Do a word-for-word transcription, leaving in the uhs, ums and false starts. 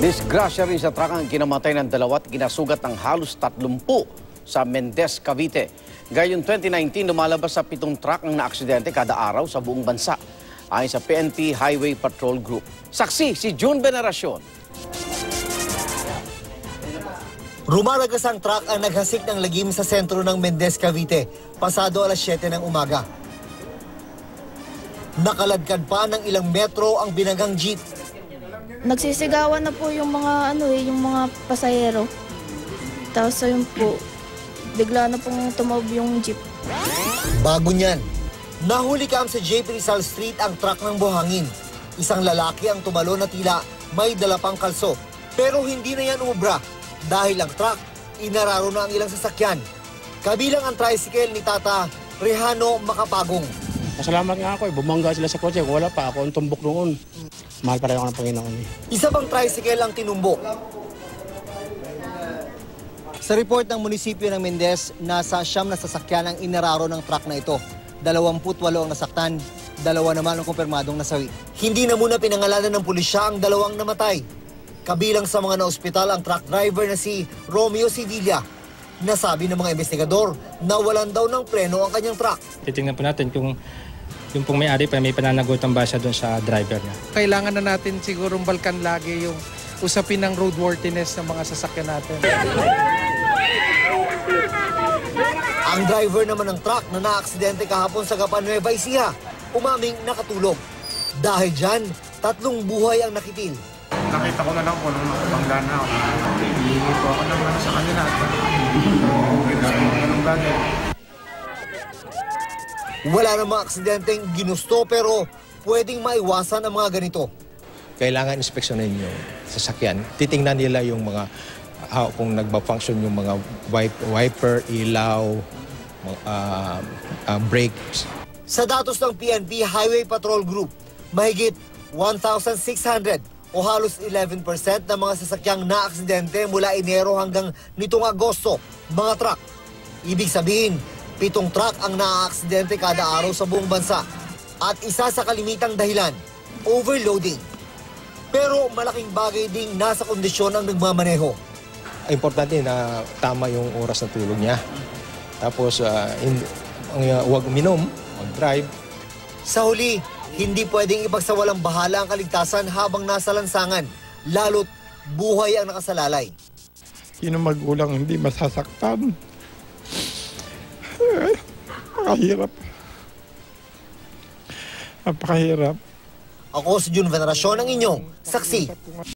Disgrasya rin sa truck ang kinamatay ng dalawa at ginasugat ng halos tatlumpu sa Mendez, Cavite. Gayong twenty nineteen, lumalabas sa pitong truck ang naaksidente kada araw sa buong bansa. Ayon sa P N P Highway Patrol Group. Saksi, si June Veneracion. Rumaragas ang truck ang naghasik ng lagim sa sentro ng Mendez, Cavite, pasado alas siyete ng umaga. Nakaladkad pa ng ilang metro ang binagang jeep. Nagsisigawan na po yung mga ano eh, yung mga pasahero. Tapos ayun po, bigla na pong tumaob yung jeep. Bago niyan, nahuli kam sa J P Rizal Street ang truck ng buhangin. Isang lalaki ang tumalo na tila may dala pang kalso. Pero hindi na yan umubra dahil ang truck inararo na ang ilang sasakyan. Kabilang ang tricycle ni Tata Rehano Makapagong. Masalamat nga ako eh, bumangga sila sa kotse. Kung wala pa ako, ang tumbok noon. Mahal pa rin ako ng Panginoon eh. Isa pang tricycle ang tinumbo. Sa report ng munisipyo ng Mendez, nasa siyam na sasakyan ang inararo ng truck na ito. Dalawamput walo ang nasaktan, dalawa naman ang kumpirmadong nasawi. Hindi na muna pinangalanan ng pulisya ang dalawang namatay. Kabilang sa mga na-ospital ang truck driver na si Romeo Sevilla. Nasabi ng mga investigador na walan daw ng preno ang kanyang truck. Titingnan po natin kung yung pong may-ari pa may pananagutan ba siya doon sa driver niya. Kailangan na natin sigurong balkan lagi yung usapin ng roadworthiness ng mga sasakyan natin. Ang driver naman ng truck na naaksidente kahapon sa Gapan Nueva Ecija, umaming nakatulog. Dahil dyan, tatlong buhay ang nakitil. Nakita ko na lang po nung nakabangga na ako. Hihingi po ako naman sa kanila. Wala namang aksidenteng ginusto pero pwedeng maiwasan ang mga ganito. Kailangan inspeksyonin yung sasakyan. Titingnan nila yung mga how, kung nagba-function yung mga wiper, ilaw, uh, uh, brakes. Sa datos ng P N P Highway Patrol Group, mahigit one thousand six hundred o halos eleven percent ng mga sasakyang na-aksidente mula Enero hanggang nitong Agosto, mga truck. Ibig sabihin, pitong truck ang na-aksidente kada araw sa buong bansa. At isa sa kalimitang dahilan, overloading. Pero malaking bagay ding nasa kondisyon ang nagmamaneho. Importante na tama yung oras ng tulog niya. Tapos, uh, in, uh, huwag uminom, mag-drive. Sa huli, hindi pwedeng ipagsawalang bahala ang kaligtasan habang nasa lansangan, lalo't buhay ang nakasalalay. Sino magulang hindi masasaktan? Napakahirap. Napakahirap. Ako si June Veneracion, ang inyong saksi.